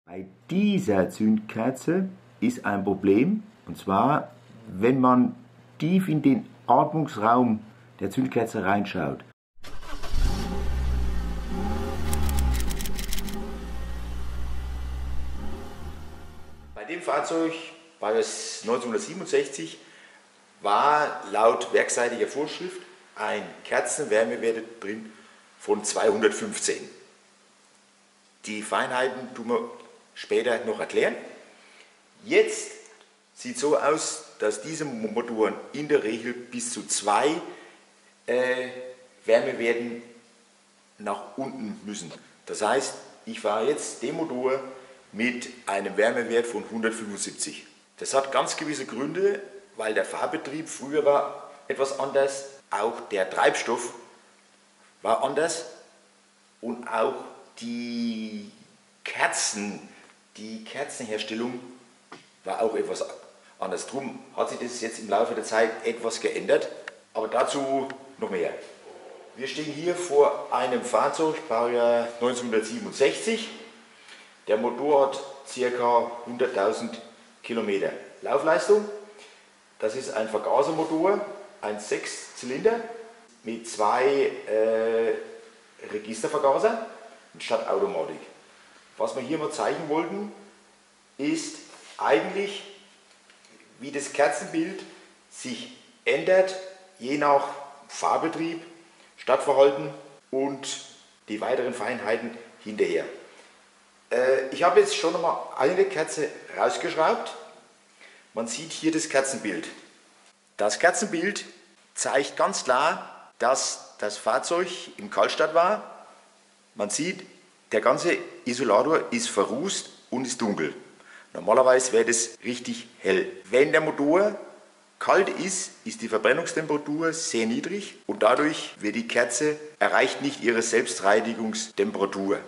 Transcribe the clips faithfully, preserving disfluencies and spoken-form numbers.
Bei dieser Zündkerze ist ein Problem, und zwar, wenn man tief in den Atmungsraum der Zündkerze reinschaut. Bei dem Fahrzeug war es neunzehnhundertsiebenundsechzig, war laut werkseitiger Vorschrift ein Kerzenwärmewert drin von zweihundertfünfzehn. Die Feinheiten tun wir später noch erklären. Jetzt sieht es so aus, dass diese Motoren in der Regel bis zu zwei äh, Wärmewerten nach unten müssen. Das heißt, ich fahre jetzt den Motor mit einem Wärmewert von hundertfünfundsiebzig. Das hat ganz gewisse Gründe, weil der Fahrbetrieb früher war etwas anders, auch der Treibstoff war anders und auch die Kerzen, die Kerzenherstellung war auch etwas anders. Drum hat sich das jetzt im Laufe der Zeit etwas geändert, aber dazu noch mehr. Wir stehen hier vor einem Fahrzeug, Baujahr neunzehnhundertsiebenundsechzig. Der Motor hat ca. hunderttausend Kilometer Laufleistung. Das ist ein Vergasermotor, ein Sechszylinder mit zwei äh, Registervergaser statt Automatik. Was wir hier mal zeigen wollten, ist eigentlich, wie das Kerzenbild sich ändert, je nach Fahrbetrieb, Stadtverhalten und die weiteren Feinheiten hinterher. Äh, ich habe jetzt schon einmal eine Kerze rausgeschraubt. Man sieht hier das Kerzenbild. Das Kerzenbild zeigt ganz klar, dass das Fahrzeug im Kaltstart war. Man sieht, der ganze Isolator ist verrußt und ist dunkel. Normalerweise wäre das richtig hell. Wenn der Motor kalt ist, ist die Verbrennungstemperatur sehr niedrig und dadurch wird die Kerze erreicht nicht ihre Selbstreinigungstemperatur.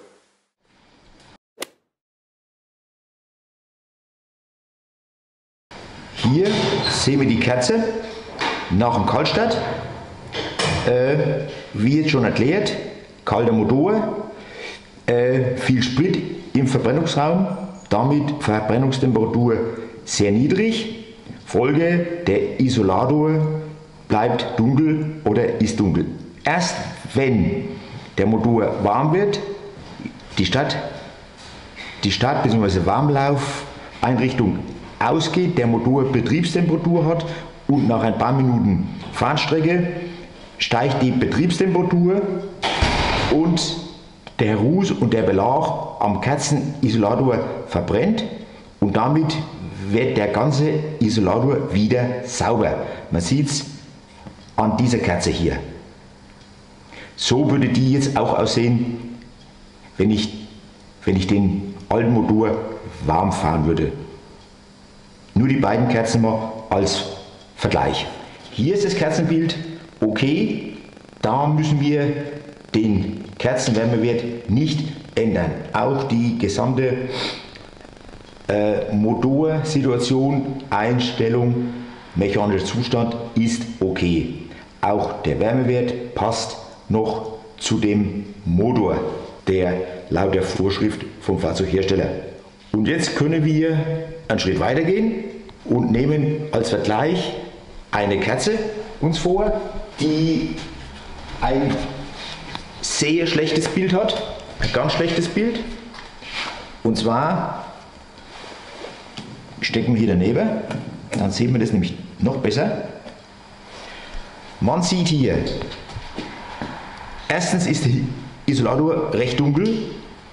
Hier sehen wir die Kerze nach dem Kaltstart. Äh, wie jetzt schon erklärt, kalter Motor, äh, viel Sprit im Verbrennungsraum, damit Verbrennungstemperatur sehr niedrig. Folge, der Isolator bleibt dunkel oder ist dunkel. Erst wenn der Motor warm wird, die Start, die Start- bzw. Warmlaufeinrichtung ausgeht, der Motor Betriebstemperatur hat und nach ein paar Minuten Fahrstrecke steigt die Betriebstemperatur und der Ruß und der Belag am Kerzenisolator verbrennt und damit wird der ganze Isolator wieder sauber. Man sieht es an dieser Kerze hier. So würde die jetzt auch aussehen, wenn ich, wenn ich den alten Motor warm fahren würde. Nur die beiden Kerzen mal als Vergleich. Hier ist das Kerzenbild okay, da müssen wir den Kerzenwärmewert nicht ändern. Auch die gesamte äh, Motorsituation, Einstellung, mechanischer Zustand ist okay. Auch der Wärmewert passt noch zu dem Motor, der laut der Vorschrift vom Fahrzeughersteller. Und jetzt können wir einen Schritt weiter gehen und nehmen als Vergleich eine Kerze uns vor, die ein sehr schlechtes Bild hat, ein ganz schlechtes Bild. Und zwar stecken wir hier daneben, dann sehen wir das nämlich noch besser. Man sieht hier, erstens ist der Isolator recht dunkel.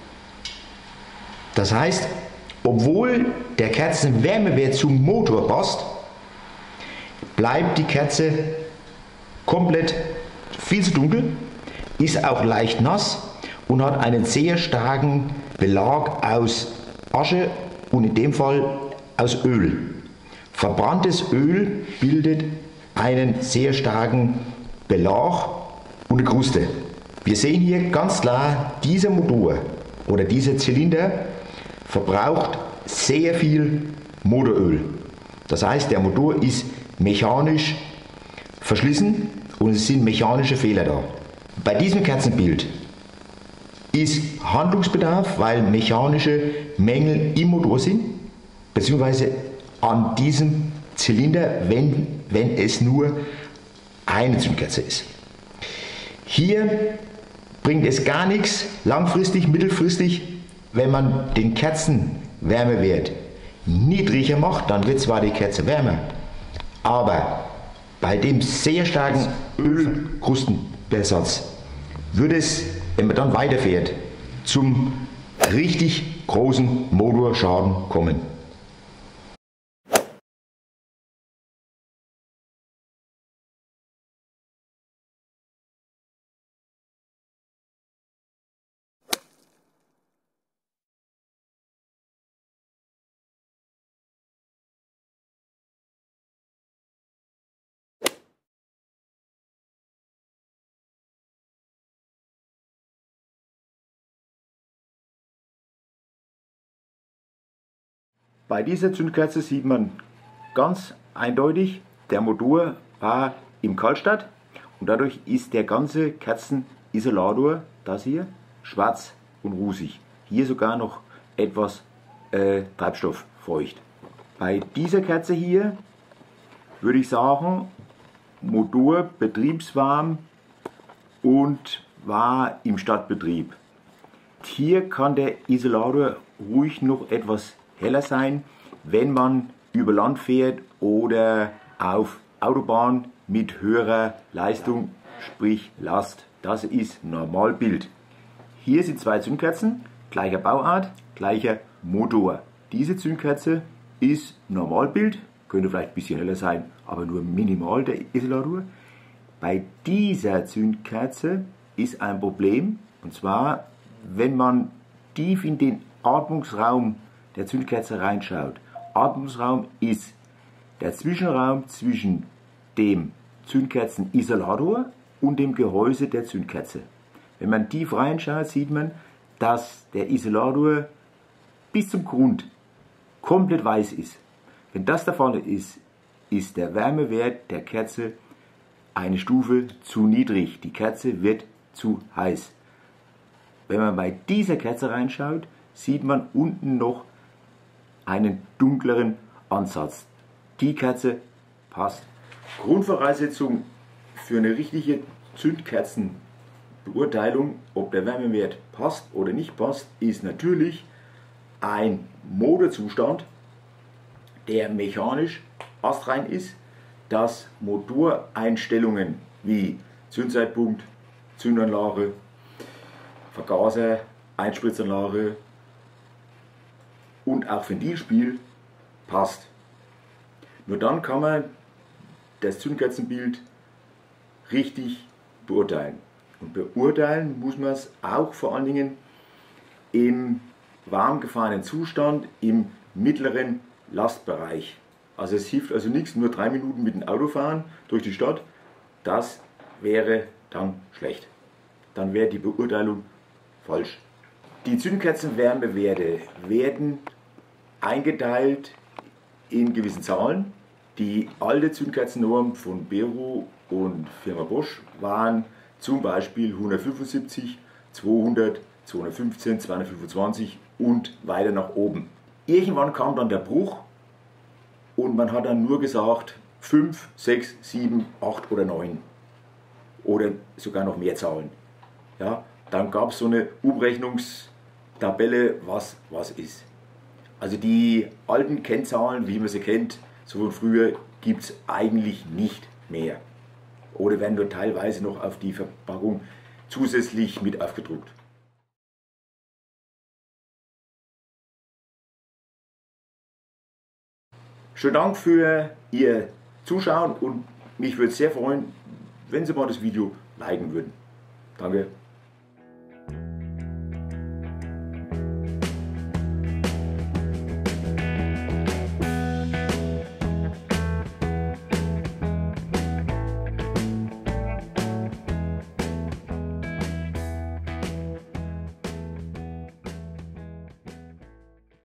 Das heißt, obwohl der Kerzenwärmewert zum Motor passt, bleibt die Kerze komplett viel zu dunkel, ist auch leicht nass und hat einen sehr starken Belag aus Asche und in dem Fall aus Öl. Verbranntes Öl bildet einen sehr starken Belag und eine Kruste. Wir sehen hier ganz klar, dieser Motor oder dieser Zylinder verbraucht sehr viel Motoröl. Das heißt, der Motor ist mechanisch verschlissen und es sind mechanische Fehler da. Bei diesem Kerzenbild ist Handlungsbedarf, weil mechanische Mängel im Motor sind, beziehungsweise an diesem Zylinder, wenn, wenn es nur eine Zündkerze ist. Hier bringt es gar nichts, langfristig, mittelfristig, wenn man den Kerzenwärmewert niedriger macht, dann wird zwar die Kerze wärmer, aber bei dem sehr starken Ölkrustenbesatz würde es, wenn man dann weiterfährt, zum richtig großen Motorschaden kommen. Bei dieser Zündkerze sieht man ganz eindeutig, der Motor war im Kaltstart und dadurch ist der ganze Kerzenisolator, das hier, schwarz und rußig. Hier sogar noch etwas äh, treibstofffeucht. Bei dieser Kerze hier würde ich sagen, Motor betriebswarm und war im Startbetrieb. Hier kann der Isolator ruhig noch etwas heller sein, wenn man über Land fährt oder auf Autobahn mit höherer Leistung, sprich Last. Das ist Normalbild. Hier sind zwei Zündkerzen, gleicher Bauart, gleicher Motor. Diese Zündkerze ist Normalbild, könnte vielleicht ein bisschen heller sein, aber nur minimal der Isolator. Bei dieser Zündkerze ist ein Problem, und zwar, wenn man tief in den Atmungsraum der Zündkerze reinschaut. Atmungsraum ist der Zwischenraum zwischen dem Zündkerzenisolator und dem Gehäuse der Zündkerze. Wenn man tief reinschaut, sieht man, dass der Isolator bis zum Grund komplett weiß ist. Wenn das der Fall ist, ist der Wärmewert der Kerze eine Stufe zu niedrig. Die Kerze wird zu heiß. Wenn man bei dieser Kerze reinschaut, sieht man unten noch einen dunkleren Ansatz. Die Kerze passt. Grundvoraussetzung für eine richtige Zündkerzenbeurteilung, ob der Wärmewert passt oder nicht passt, ist natürlich ein Motorzustand, der mechanisch astrein ist, dass Motoreinstellungen wie Zündzeitpunkt, Zündanlage, Vergaser, Einspritzanlage und auch Ventilspiel passt. Nur dann kann man das Zündkerzenbild richtig beurteilen. Und beurteilen muss man es auch vor allen Dingen im warm gefahrenen Zustand, im mittleren Lastbereich. Also es hilft also nichts, nur drei Minuten mit dem Auto fahren durch die Stadt. Das wäre dann schlecht. Dann wäre die Beurteilung falsch. Die Zündkerzenwärmewerte werden eingeteilt in gewissen Zahlen. Die alte Zündkerzennorm von Bero und Firma Bosch waren zum Beispiel hundertfünfundsiebzig, zweihundert, zweihundertfünfzehn, zweihundertfünfundzwanzig und weiter nach oben. Irgendwann kam dann der Bruch und man hat dann nur gesagt fünf, sechs, sieben, acht oder neun oder sogar noch mehr Zahlen. Ja, dann gab es so eine Umrechnungstabelle, was was ist. Also die alten Kennzahlen, wie man sie kennt, so von früher, gibt es eigentlich nicht mehr. Oder werden nur teilweise noch auf die Verpackung zusätzlich mit aufgedruckt. Schönen Dank für Ihr Zuschauen und mich würde es sehr freuen, wenn Sie mal das Video liken würden. Danke.